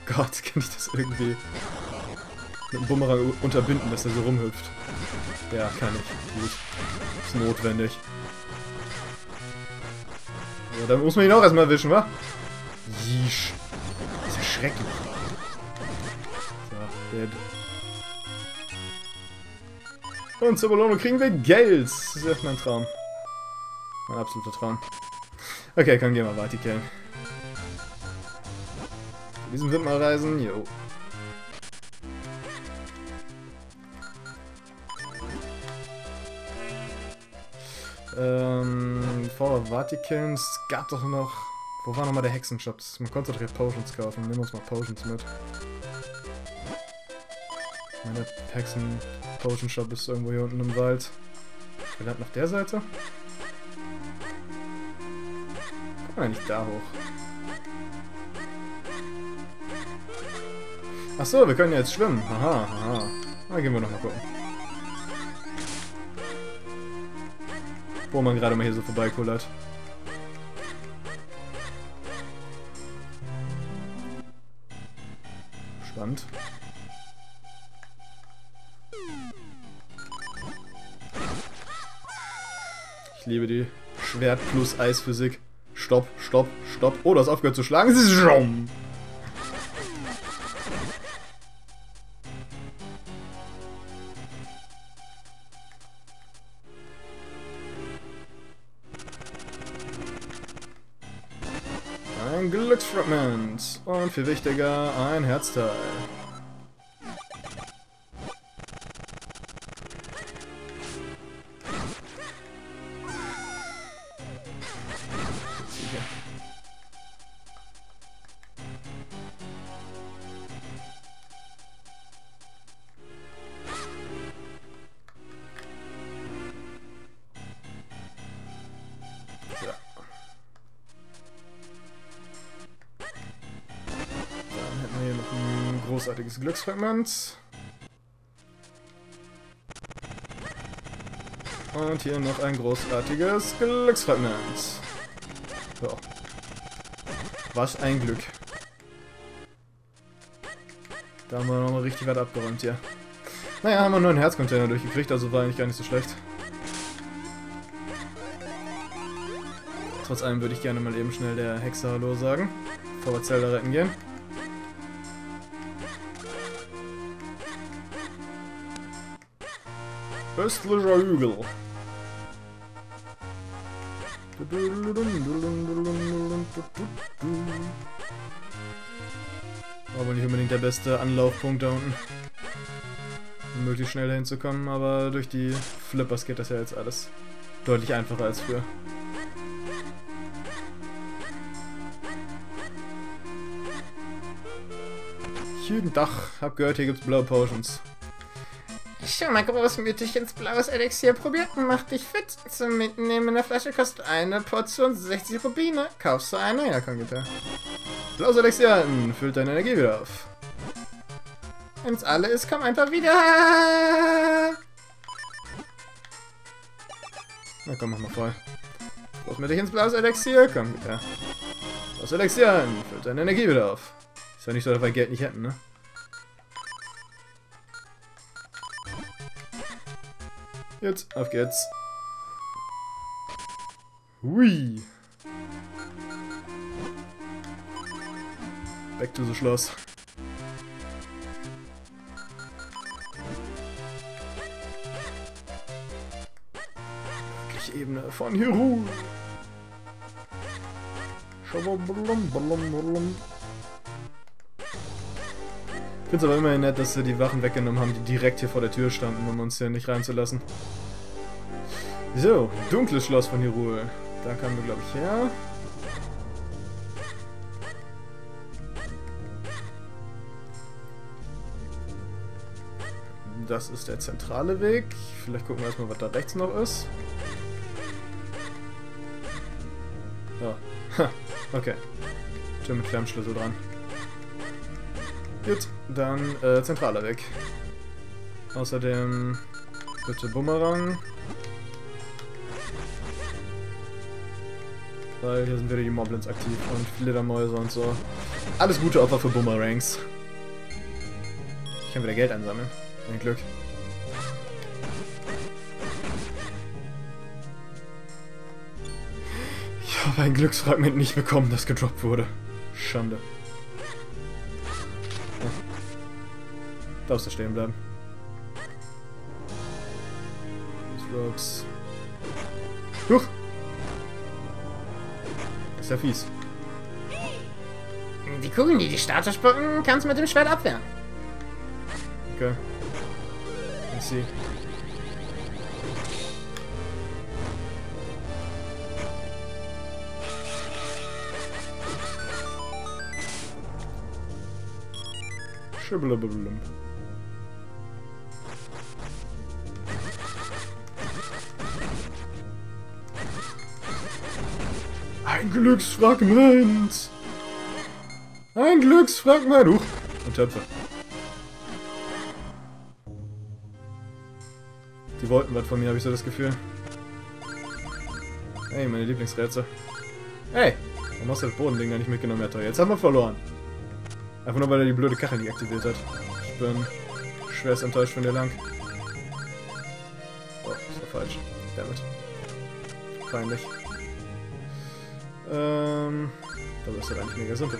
Gott, kann ich das irgendwie mit dem Bumerang unterbinden, dass er so rumhüpft? Ja, kann ich. Gut. Ist notwendig. Aber dann muss man ihn auch erstmal erwischen, wa? Yeesh. Das ist ja schrecklich. So, dead. Und zur Belohnung kriegen wir Geld. Das ist echt mein Traum. Mein absoluter Traum. Okay, komm, gehen wir weiter killen. Zu diesem Wind mal reisen. Jo. Vor Vatican, es gab doch noch... Wo war nochmal der Hexenshop? Man konnte doch hier Potions kaufen. Nehmen wir uns mal Potions mit. Der Hexen-Potion-Shop ist irgendwo hier unten im Wald. Vielleicht nach der Seite? Kommt man nicht da hoch? Achso, wir können ja jetzt schwimmen. Aha, aha. Dann gehen wir nochmal gucken. Wo man gerade mal hier so vorbeikullert. Spannend. Ich liebe die Schwert plus Eisphysik. Stopp, stopp, stopp. Oh, du hast aufgehört zu schlagen. Ein Glücksfragment. Und viel wichtiger, ein Herzteil. Großartiges Glücksfragment. Und hier noch ein großartiges Glücksfragment. So. Was ein Glück. Da haben wir nochmal richtig was abgeräumt hier. Naja, haben wir nur einen Herzcontainer durchgekriegt, also war eigentlich gar nicht so schlecht. Trotz allem würde ich gerne mal eben schnell der Hexe Hallo sagen, bevor wir Zelda retten gehen. Östlicher Hügel. Aber nicht unbedingt der beste Anlaufpunkt da unten. Um möglichst schnell dahin zu kommen, aber durch die Flippers geht das ja jetzt alles deutlich einfacher als früher. Jeden Tag, hab gehört, hier gibt's blaue Potions. Schon mal großmütig ins blaues Elixier probiert und macht dich fit. Zum Mitnehmen in der Flasche kostet eine Portion 60 Rubine. Kaufst du eine? Ja, komm, bitte. Blaues Elixier füllt deine Energie wieder auf. Wenn's alle ist, komm einfach wieder. Na komm, mach mal voll. Großmütig ins blaues Elixier, komm, bitte. Blaues Elixier füllt deine Energie wieder auf. Ist ja nicht so, dass wir Geld nicht hätten, ne? Jetzt, auf geht's. Hui. Back to the Schloss. Wirklich Ebene von Hyrule. Ich finde es aber immerhin nett, dass sie die Wachen weggenommen haben, die direkt hier vor der Tür standen, um uns hier nicht reinzulassen. So, dunkles Schloss von Hyrule. Da kamen wir, glaube ich, her. Das ist der zentrale Weg. Vielleicht gucken wir erstmal, was da rechts noch ist. Oh. Ha, okay. Tür mit Klemmschlüssel dran. Gut, dann zentraler Weg. Außerdem bitte Bumerang. Weil hier sind wieder die Moblins aktiv und Fledermäuse und so. Alles gute Opfer für Boomerangs. Ich kann wieder Geld einsammeln. Mein Glück. Ich habe ein Glücksfragment nicht bekommen, das gedroppt wurde. Schande. Ja. Darfst du stehen bleiben. Ropes. Huch! Das ist ja fies. Die Kugeln, die Statue spucken, kannst du mit dem Schwert abwehren. Okay. I see. Schibbelibbelim. Ein Glücksfragment! Ein Glücksfragment! Und Töpfe. Die wollten was von mir, habe ich so das Gefühl. Hey, meine Lieblingsrätsel. Hey! Warum hast du das Bodending da nicht mitgenommen, Herr Toll? Jetzt haben wir verloren. Einfach nur, weil er die blöde Kachel nicht aktiviert hat. Ich bin schwerst enttäuscht von dir lang. Oh, das war falsch. Dammit. Peinlich. Aber ist doch eigentlich mega simpel.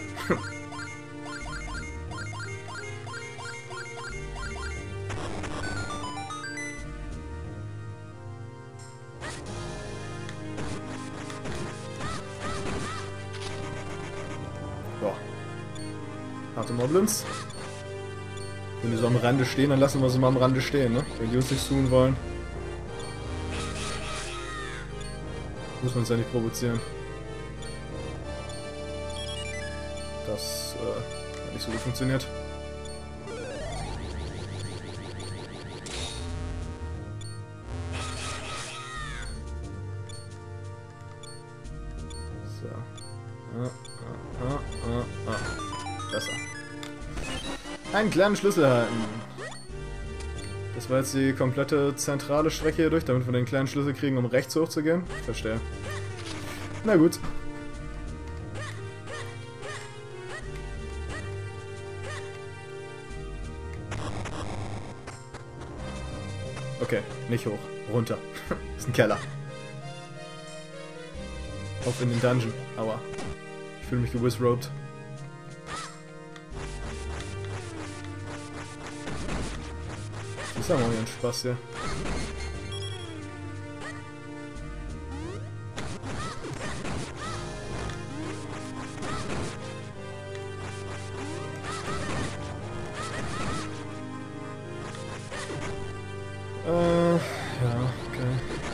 Boah. Harte Moblins. Wenn die so am Rande stehen, dann lassen wir sie mal am Rande stehen, ne? Wenn die uns nichts tun wollen. Muss man uns ja nicht provozieren. Das hat nicht so gut funktioniert. So. Besser. Einen kleinen Schlüssel halten. Das war jetzt die komplette zentrale Strecke hier durch, damit wir den kleinen Schlüssel kriegen, um rechts hochzugehen. Verstehe. Na gut. Okay, nicht hoch. Runter. Das ist ein Keller. Auf in den Dungeon. Aua. Ich fühle mich gewissroped. Das ist ja mal wieder ein Spaß hier. Ja, okay.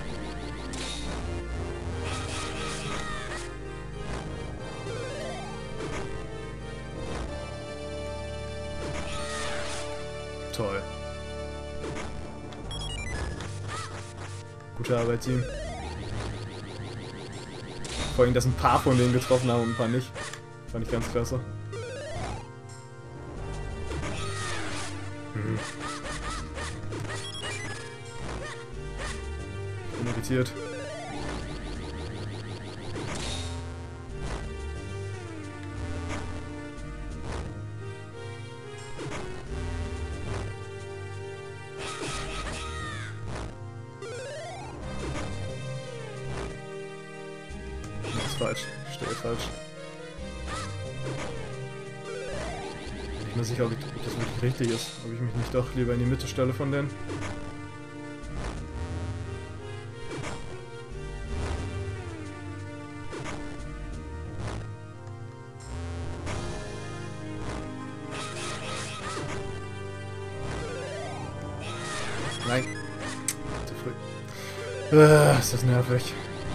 Toll. Gute Arbeit, Team. Vor allem, dass ein paar von denen getroffen haben und ein paar nicht. Fand ich ganz klasse. Ich bin irritiert. Das ist falsch. Ich stehe falsch. Ich bin mir sicher, ob das wirklich richtig ist. Ob ich mich nicht doch lieber in die Mitte stelle von denen. Nein. Zu früh. Ist das nervig.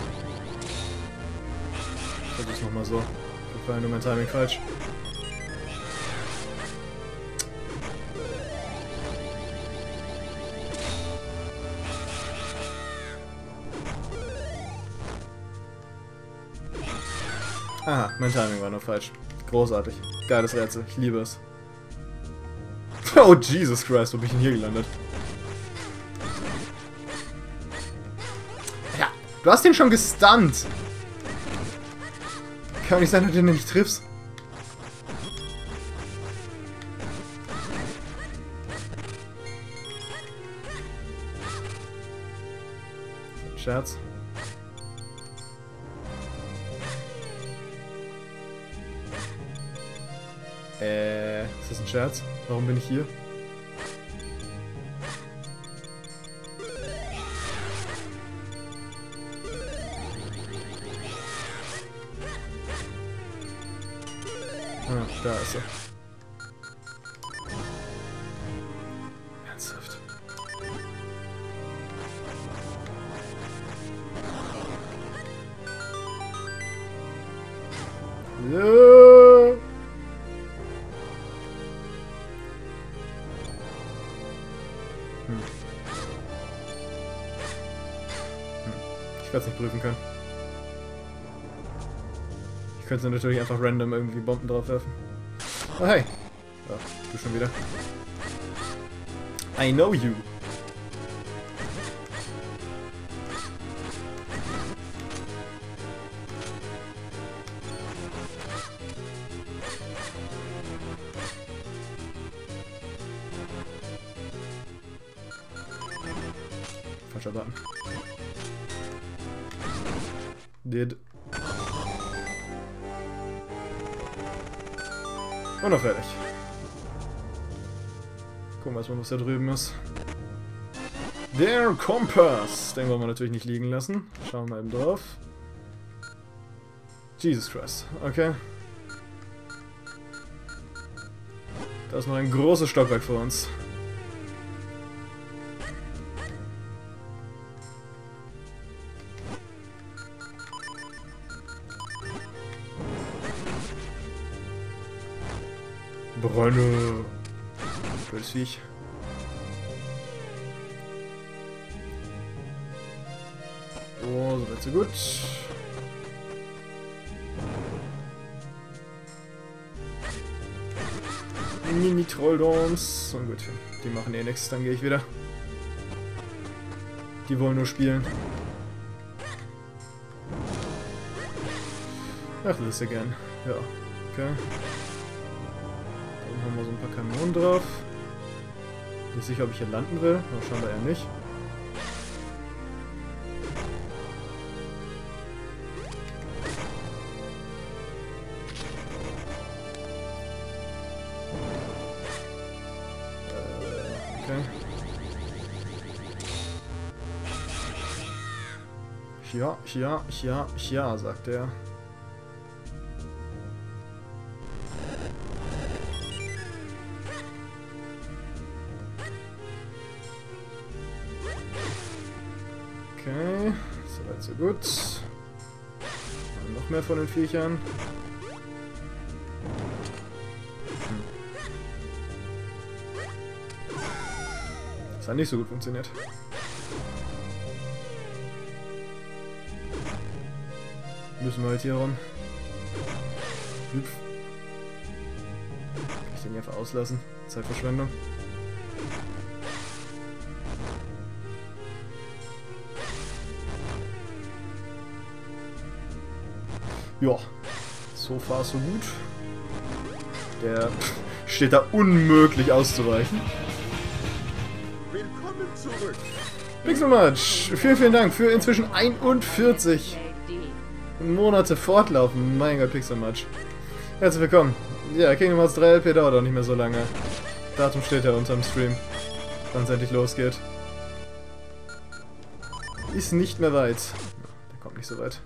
Ich versuch's nochmal so. Ich war nur mein Timing falsch. Aha, mein Timing war nur falsch. Großartig. Geiles Rätsel. Ich liebe es. Oh, Jesus Christ, wo bin ich denn hier gelandet? Ja, du hast ihn schon gestunt. Kann nicht sein, dass du den nicht triffst. Scherz. Ist das ein Scherz? Warum bin ich hier? Ah, da ist er. Ernsthaft. Ja. Ich werde es nicht prüfen können. Ich könnte natürlich einfach random irgendwie Bomben drauf werfen. Oh, hey. Oh, du schon wieder. I know you. Falscher Button. Did. Und noch fertig. Gucken wir erstmal, was da drüben ist. Der Kompass! Den wollen wir natürlich nicht liegen lassen. Schauen wir eben drauf. Jesus Christ. Okay. Da ist noch ein großes Stockwerk vor uns. Brenne! Blödes Viech. Oh, so weit so gut. Mini-Trolldons. Und gut, die machen eh nichts, dann gehe ich wieder. Die wollen nur spielen. Ach, das ist ja gern. Ja, okay. Dann haben wir so ein paar Kanonen drauf. Nicht sicher, ob ich hier landen will, aber scheinbar eher nicht. Okay. Ja, sagt er. Okay, soweit so gut. Noch mehr von den Viechern. Das hat nicht so gut funktioniert. Müssen wir halt hier rum. Hüpf. Kann ich den hier einfach auslassen? Zeitverschwendung. Ja, so far so gut. Der steht da unmöglich auszuweichen. Willkommen zurück. Pixelmatch, vielen Dank für inzwischen 41 Monate fortlaufen. Mein Gott, Pixelmatch. Herzlich willkommen. Ja, Kingdom Hearts 3 LP dauert auch nicht mehr so lange. Datum steht ja unterm Stream, wann es endlich losgeht. Ist nicht mehr weit. Der kommt nicht so weit.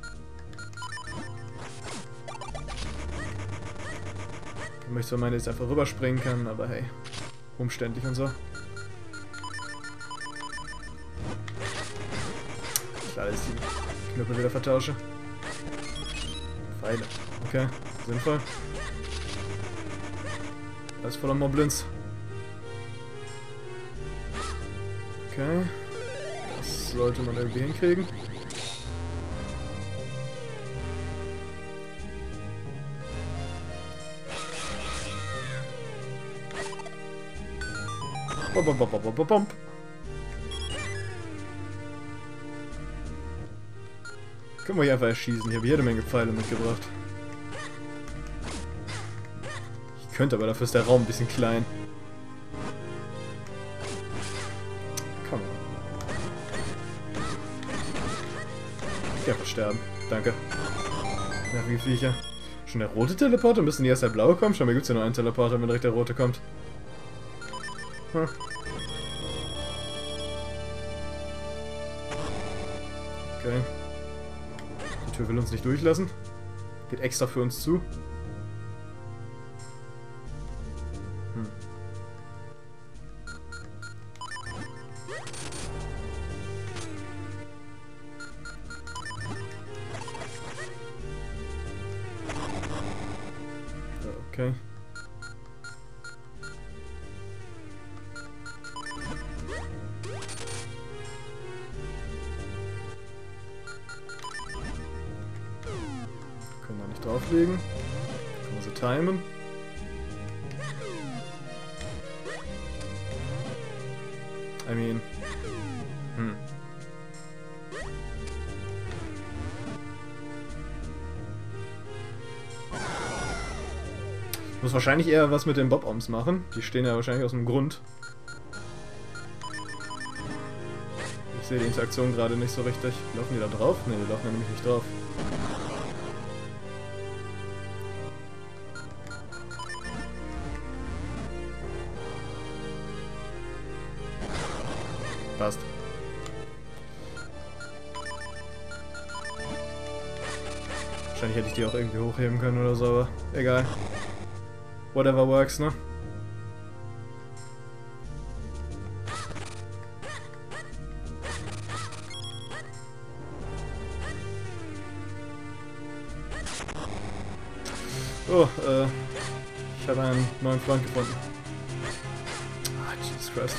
Ich möchte zwar meinen, dass ich einfach rüberspringen kann, aber hey, umständlich und so. Klar, dass ich die Knüppel wieder vertausche. Pfeile. Okay, sinnvoll. Alles voller Moblins. Okay. Das sollte man irgendwie hinkriegen. Bom. Können wir hier einfach erschießen. Ich habe jede Menge Pfeile mitgebracht. könnte, aber dafür ist der Raum ein bisschen klein. Komm. Ich kann versterben. Danke. Nervige Viecher. Schon der rote Teleporter? Müssen die erst der blaue kommen? Scheinbar gibt es ja nur einen Teleporter, wenn direkt der rote kommt. Hm. Okay. Die Tür will uns nicht durchlassen. Geht extra für uns zu. Hm. Okay. Können wir nicht drauflegen. Können wir sie timen. I mean. Muss wahrscheinlich eher was mit den Bob-Oms machen. Die stehen ja wahrscheinlich aus dem Grund. Ich sehe die Interaktion gerade nicht so richtig. Laufen die da drauf? Ne, die laufen ja nämlich nicht drauf. Passt. Wahrscheinlich hätte ich die auch irgendwie hochheben können oder so, aber egal. Whatever works, ne? Oh, ich habe einen neuen Freund gefunden. Ah, Jesus Christ.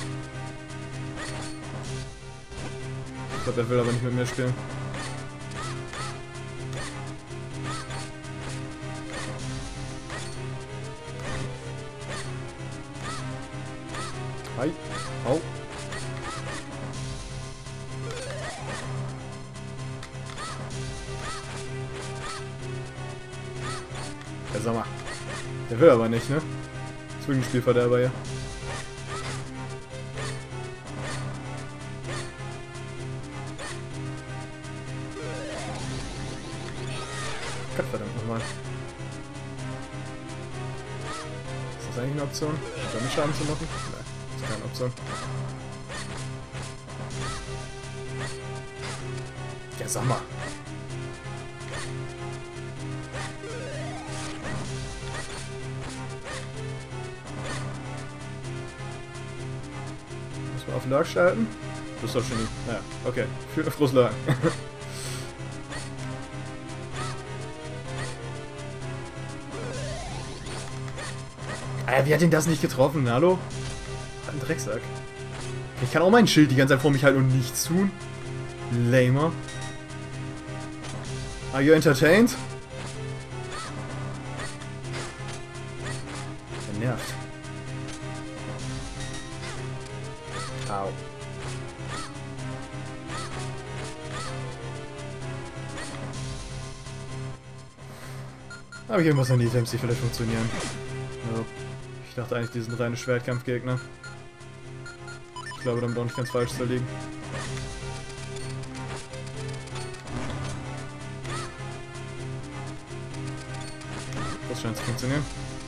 Ich glaube, er will aber nicht mit mir spielen. Hi. Au. Ja, sag mal. Der will aber nicht, ne? Das ist wirklich ein Spielverderber hier. Gott verdammt nochmal. Ist das eigentlich eine Option? Damit Schaden zu machen? Nein. Keine Option. Ja, sag mal. Muss man auf Lurk schalten? Das ist doch schon nicht. Naja, okay. Frohes Lurk. Wie hat ihn das nicht getroffen? Hallo? Ein Drecksack. Ich kann auch mein Schild die ganze Zeit vor mich halten und nichts tun. Lamer. Are you entertained? Der nervt. Au. Habe ich irgendwas an die Items, die vielleicht funktionieren? Nope. Ich dachte eigentlich, die sind reine Schwertkampfgegner. Ich glaube, damit auch nicht ganz falsch zu liegen. Das scheint zu funktionieren.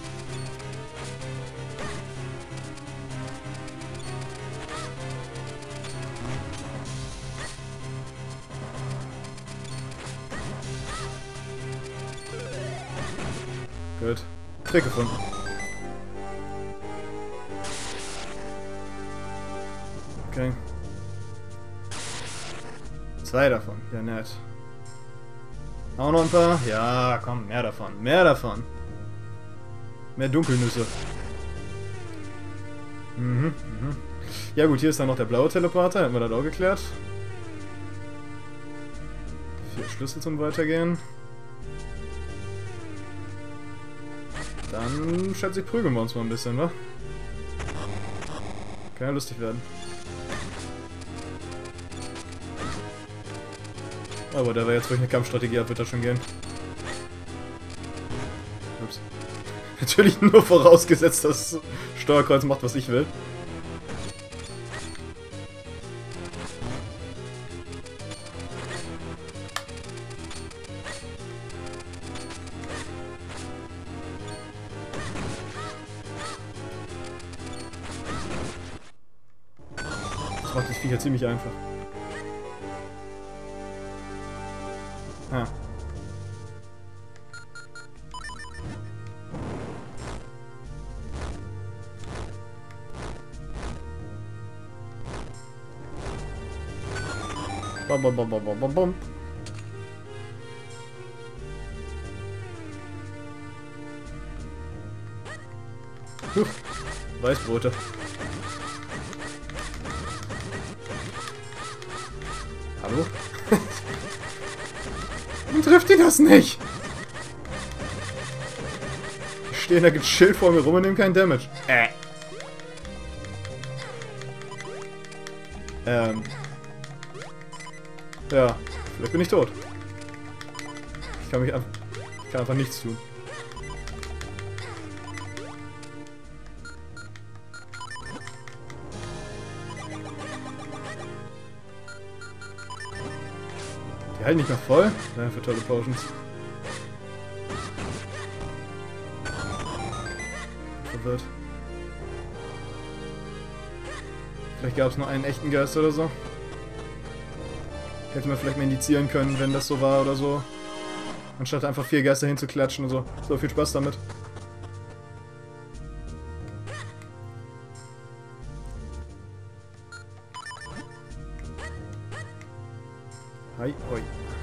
Gut. Trick gefunden. Okay. 2 davon. Ja, nett. Auch noch ein paar? Ja, komm, mehr davon. Mehr davon. Mehr Dunkelnüsse. Ja gut, hier ist dann noch der blaue Teleporter. Hätten wir das auch geklärt. 4 Schlüssel zum Weitergehen. Dann, schätze ich, prügeln wir uns mal ein bisschen, wa? Kann ja lustig werden. Aber da wir jetzt, wo ich eine Kampfstrategie habe, wird das schon gehen. Ups. Natürlich nur vorausgesetzt, dass das Steuerkreuz macht, was ich will. Das macht das Viech ja ziemlich einfach. Ah. Bom, bom, bom, bom, bom, bom. Weißbrote. Hallo? Warum trifft ihn das nicht? Die stehen da gechillt vor mir rum und nehmen keinen Damage. Ja, vielleicht bin ich tot. Ich kann einfach nichts tun. Die halten nicht mehr voll? Nein, für tolle Potions. Verwirrt. Vielleicht gab es nur einen echten Geist oder so. Hätte man vielleicht mal indizieren können, wenn das so war oder so. Anstatt einfach 4 Geister hinzuklatschen und so. So, viel Spaß damit. Hi, hoi.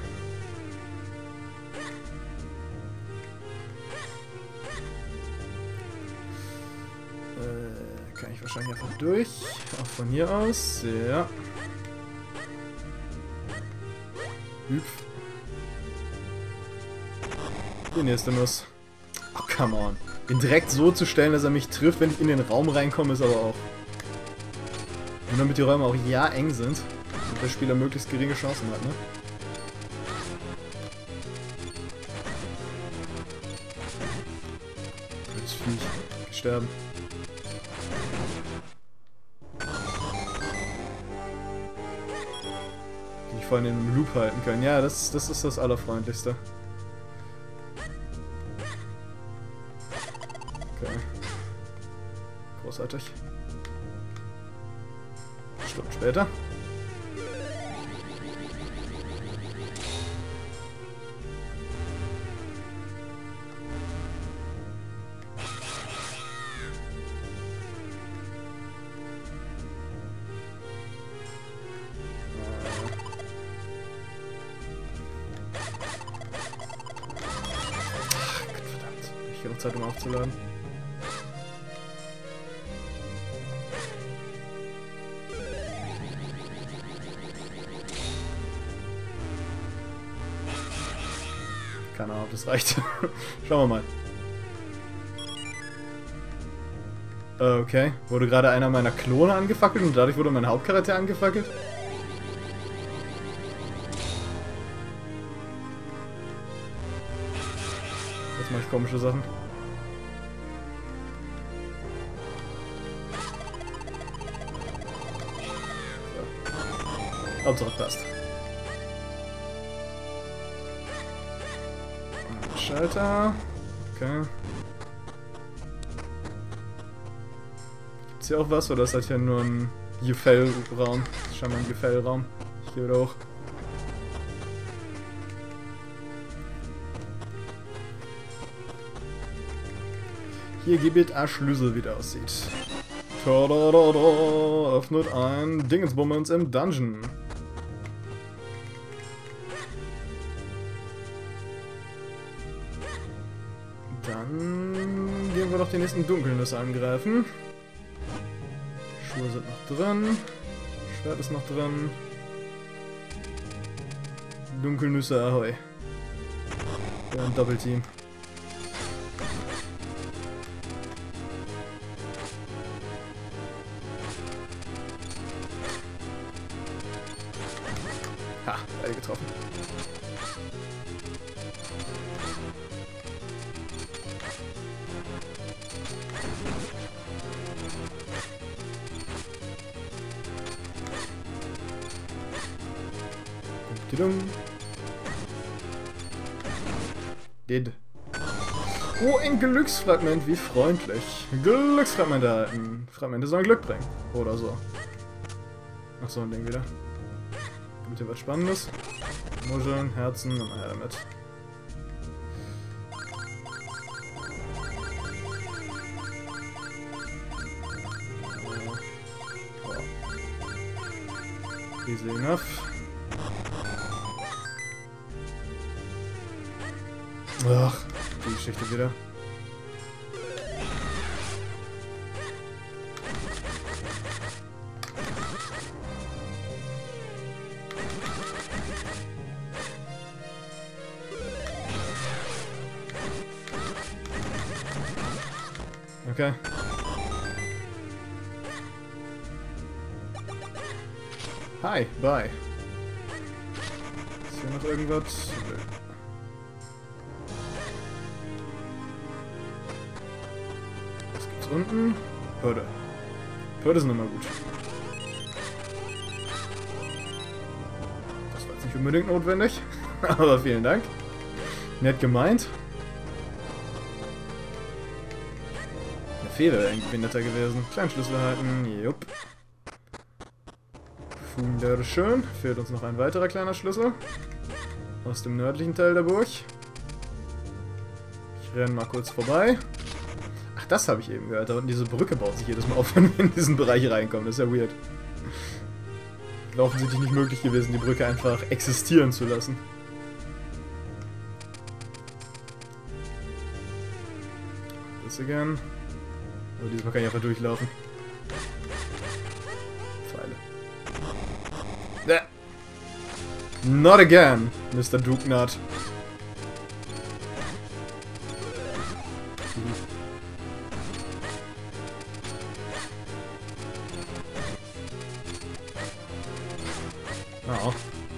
Kann ich wahrscheinlich einfach durch. Auch von hier aus. Ja. Hüpf. Die nächste Nuss. Oh, come on. Den direkt so zu stellen, dass er mich trifft, wenn ich in den Raum reinkomme, ist aber auch... Und damit die Räume auch ja eng sind. Und der Spieler möglichst geringe Chancen hat, ne? Blödes Viech. Sterben. Vor allem im Loop halten können. Ja, das ist das Allerfreundlichste. Okay. Großartig. Stunden später. Genug Zeit, um aufzuladen. Keine Ahnung, ob das reicht. Schauen wir mal. Okay. Wurde gerade einer meiner Klone angefackelt und dadurch wurde mein Hauptcharakter angefackelt? Jetzt mache ich komische Sachen. So. Hauptsache passt. Schalter. Okay. Gibt's hier auch was oder ist das hier nur ein Gefällraum? Das ist scheinbar ein Gefällraum. Ich gehe wieder hoch. Hier gibt ein Schlüssel, wie der aussieht. Tadadada, öffnet ein Dingensbummens im Dungeon. Dann gehen wir doch die nächsten Dunkelnüsse angreifen. Schuhe sind noch drin. Schwert ist noch drin. Dunkelnüsse, ahoi. Ja, ein Doppelteam. Ha, beide getroffen. Tidum. Did. Oh, ein Glücksfragment, wie freundlich. Glücksfragmente erhalten. Fragmente sollen Glück bringen. Oder so. Ach so, ein Ding wieder. Gibt hier was Spannendes? Muscheln, Herzen, und her damit. Easy enough. Ach, die Geschichte wieder. Okay. Hi, bye. Ist hier noch irgendwas? Nö. Was gibt's unten? Pöde. Pöde sind immer gut. Das war jetzt nicht unbedingt notwendig, aber vielen Dank. Nett gemeint. Eine Fee wäre irgendwie netter gewesen. Kleinen Schlüssel halten, jupp. Wunderschön. Fehlt uns noch ein weiterer kleiner Schlüssel. Aus dem nördlichen Teil der Burg. Ich renne mal kurz vorbei. Ach, das habe ich eben gehört. Da unten diese Brücke baut sich jedes Mal auf, wenn wir in diesen Bereich reinkommen. Das ist ja weird. Wäre offensichtlich nicht möglich gewesen, die Brücke einfach existieren zu lassen. Das again. Aber diesmal kann ich einfach durchlaufen. Pfeile. Not again, Mr. Dukenat. Oh.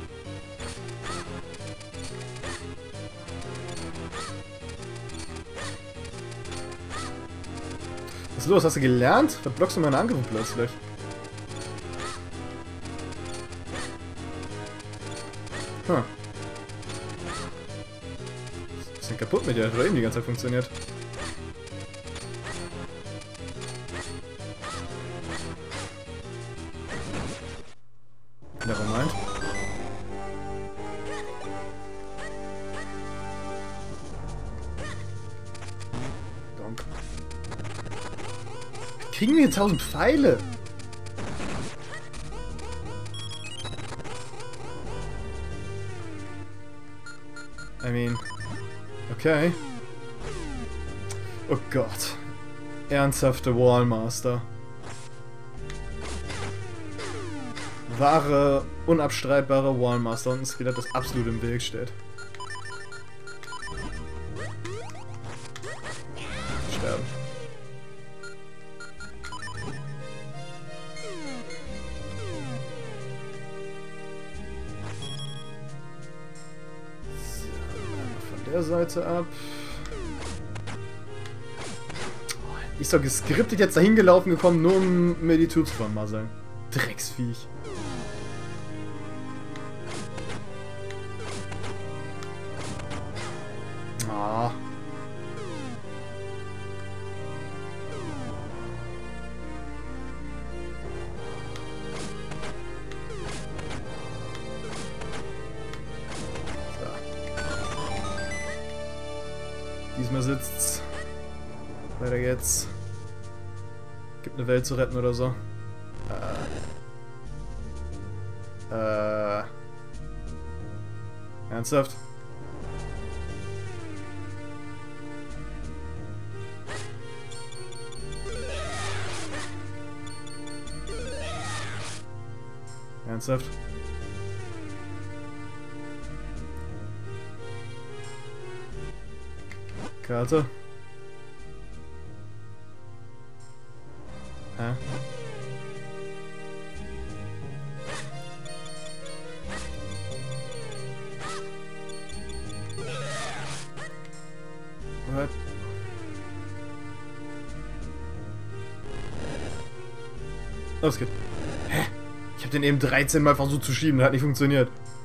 Was ist los? Hast du gelernt? Verblockst du meine Angriffe plötzlich? Hm. Ist denn kaputt mit dir? Hat doch eben die ganze Zeit funktioniert. Nevermind. Donk. Kriegen wir hier 1000 Pfeile? I mean, okay. Oh Gott. Ernsthafte Wallmaster. Wahre, unabstreitbare Wallmaster und ein Skelett, das absolut im Weg steht. Sterben. Der Seite ab. Ist doch geskriptet jetzt dahin gelaufen gekommen, nur um mir die Tür zu vermasseln. Drecksviech. Ah. Diesmal sitzt's. Weiter geht's. Gibt eine Welt zu retten oder so. Ernsthaft? Ernsthaft? Karte. Hä? What? Los geht's. Hä? Ich hab den eben 13 Mal versucht zu schieben, hat nicht funktioniert.